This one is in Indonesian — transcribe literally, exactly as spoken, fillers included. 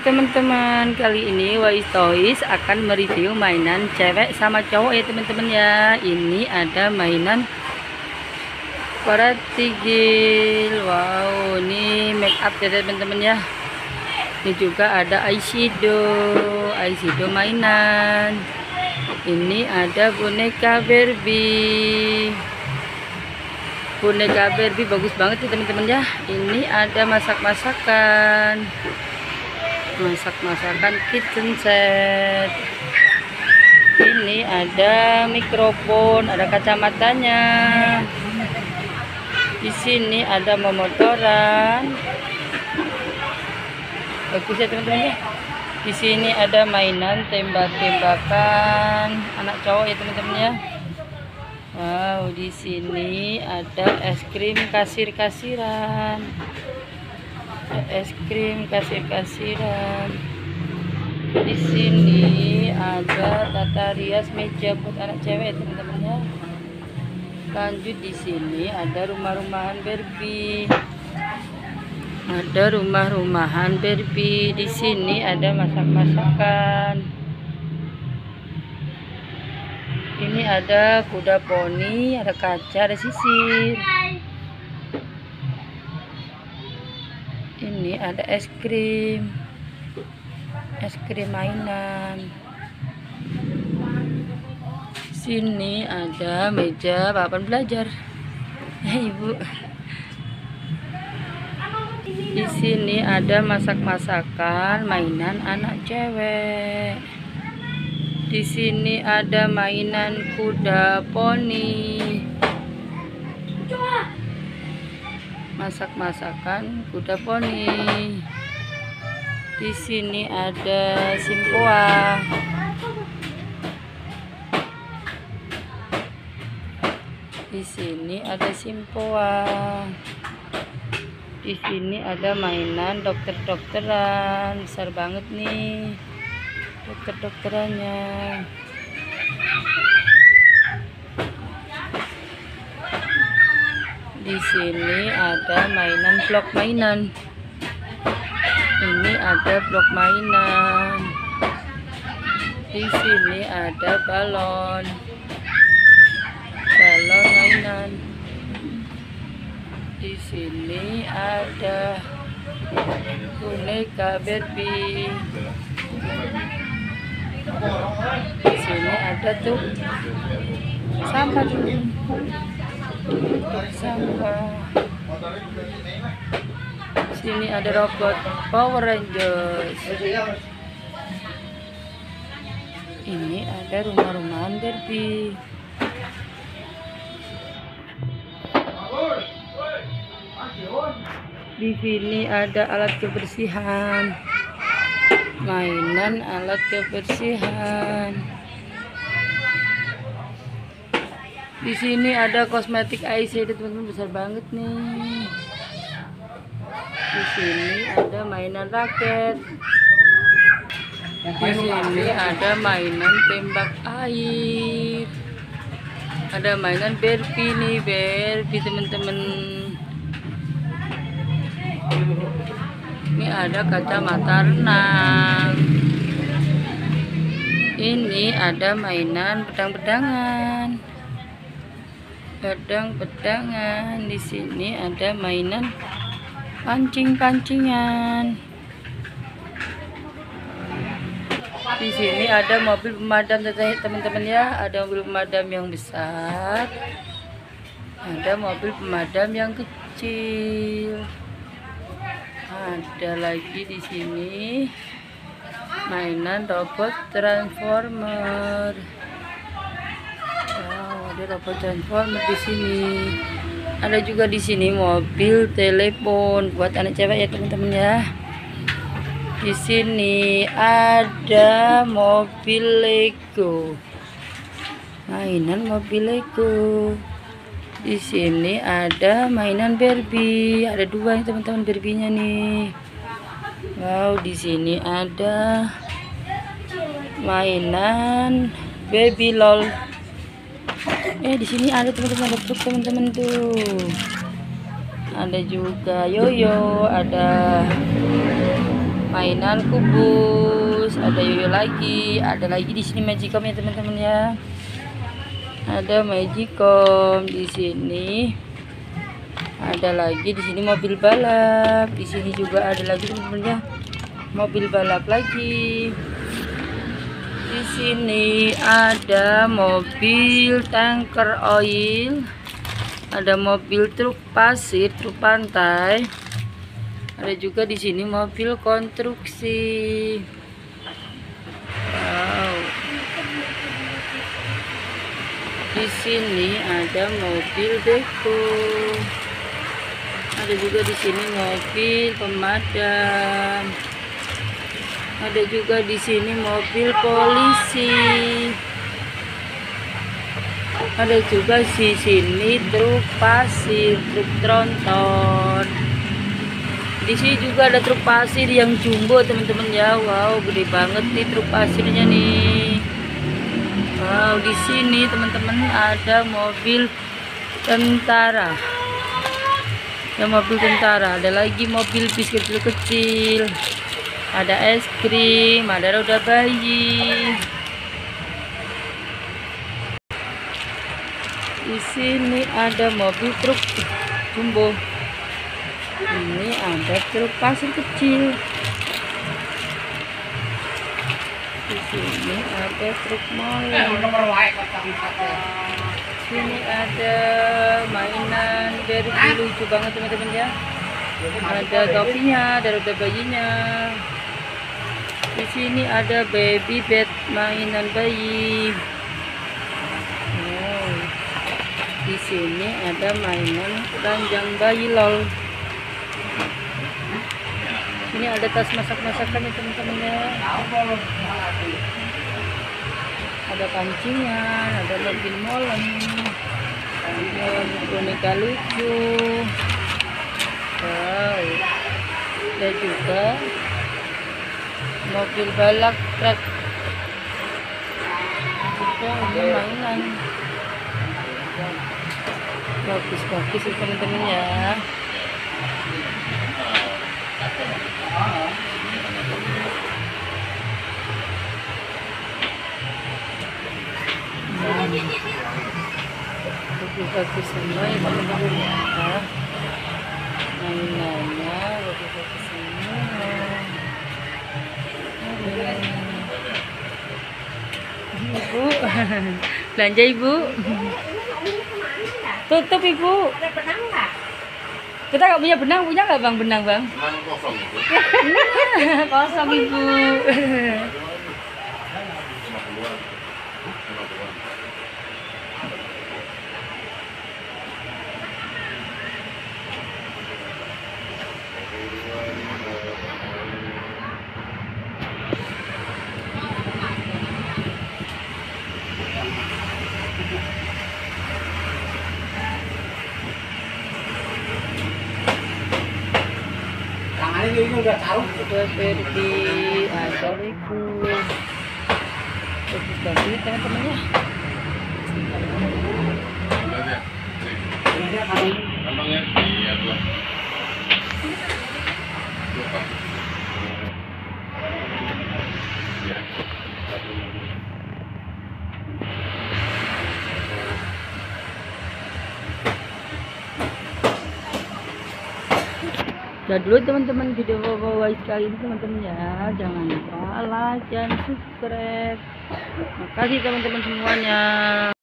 teman-teman, kali ini Wais Toys akan mereview mainan cewek sama cowok ya teman-teman ya. Ini ada mainan Paratigil. Wow, ini make up ya teman-teman ya. Ini juga ada eyeshadow, eyeshadow mainan. Ini ada boneka Barbie. Boneka Barbie bagus banget ya teman-teman ya. Ini ada masak-masakan. Masak-masakan kitchen set. Ini ada mikrofon, ada kacamatanya. Di sini ada memotoran. Bagus ya teman-teman ya. Di sini ada mainan tembak-tembakan anak cowok ya teman-teman ya. Wow, di sini ada es krim kasir-kasiran. Es krim kasir-kasiran. Di sini ada tata rias meja buat anak cewek teman-teman ya. Lanjut di sini ada rumah-rumahan Barbie. Ada rumah-rumahan Barbie. Di sini ada masak-masakan. Ini ada kuda poni, ada kaca, ada sisir. Ini ada es krim, es krim mainan. Sini ada meja papan belajar. Hei ibu. Di sini ada masak-masakan mainan anak cewek. Di sini ada mainan kuda poni. Masak-masakan kuda poni. Di sini ada simpoa. Di sini ada simpoa. Di sini ada mainan dokter-dokteran, besar banget nih dokter-dokterannya. Di sini ada mainan blok mainan. Ini ada blok mainan. Di sini ada balon. Balon mainan. Di sini ada boneka Barbie. Di sini ada tuh sampah tuh. Sampah. Sini ada robot Power Rangers. Ini ada rumah-rumahan Barbie. Di sini ada alat kebersihan, mainan alat kebersihan. Di sini ada kosmetik eyeshadow teman-teman, besar banget nih. Di sini ada mainan raket. Di sini ada mainan tembak air. Ada mainan Barbie nih, Barbie teman-teman. Ini ada kacamata renang. Ini ada mainan pedang-pedangan. Pedang-pedangan. Di sini ada mainan pancing-pancingan. Di sini ada mobil pemadam teman-teman ya. Ada mobil pemadam yang besar. Ada mobil pemadam yang kecil. Ada lagi di sini mainan robot transformer. Wow, ada robot transformer di sini. Ada juga di sini mobil telepon buat anak cewek ya teman-teman ya. Di sini ada mobil Lego. Mainan mobil Lego. Di sini ada mainan Barbie. Ada dua nih teman-teman Barbie-nya nih. Wow, di sini ada mainan Baby Lol. Eh, di sini ada teman-teman, ada truk teman-teman tuh. Ada juga yoyo, ada mainan kubus, ada yoyo lagi, ada lagi di sini magicom ya teman-teman ya. Ada magicom di sini. Ada lagi di sini mobil balap. Di sini juga ada lagi teman-teman ya. Mobil balap lagi. Di sini ada mobil tanker oil. Ada mobil truk pasir, truk pantai. Ada juga di sini mobil konstruksi. Wow. Di sini ada mobil beko. Ada juga di sini mobil pemadam. Ada juga di sini mobil polisi. Ada juga di sini truk pasir, truk tronton. Di sini juga ada truk pasir yang jumbo teman-teman ya. Wow, gede banget nih truk pasirnya nih. Wow, di sini teman-teman ada mobil tentara. Ya, mobil tentara. Ada lagi mobil bis kecil-kecil. Ada es krim, ada roda bayi. Di sini ada mobil truk jumbo. Ini ada truk pasir kecil. Di sini ada truk molen. Sini ada mainan dari dulu, lucu banget teman-teman ya. Ada topinya, ada roda bayinya. Di sini ada baby bed, mainan bayi. Wow. Di sini ada mainan ranjang bayi lol. Ini ada tas masak-masakan ya teman-teman ya. Ada pancingan, ada mobil molen, ada boneka lucu. Wow. Ada juga mobil balap truk. Juga ada mainan. Bagus-bagus ya teman-teman ya. Bagus-bagus semua ya teman-teman ya. Mainannya bagus-bagus semua. Ibu belanja ibu. Tutup ibu. Ada benang nggak? Kita nggak punya benang, punya nggak bang benang bang? Benang kosong itu. Kosong ibu. Ini udah taruh. Udah Ferdi, ada ibu. Bagus banget teman-teman ya. Gampangnya iya dua. Udah dulu teman-teman video bawah kali ini teman-teman ya. Jangan lupa like dan subscribe. Makasih teman-teman semuanya.